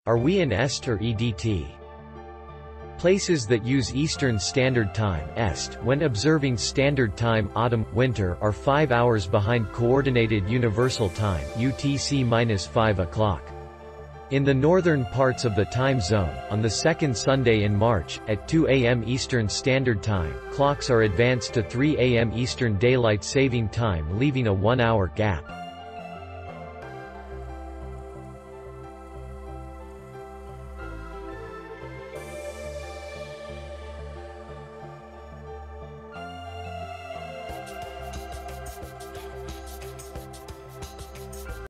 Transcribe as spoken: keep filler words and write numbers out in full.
Are we in E S T or E D T? Places that use Eastern Standard Time (E S T) when observing Standard Time autumn-winter are five hours behind Coordinated Universal Time (U T C minus five o'clock). In the northern parts of the time zone, on the second Sunday in March, at two A M Eastern Standard Time, clocks are advanced to three A M Eastern Daylight Saving Time, leaving a one-hour gap.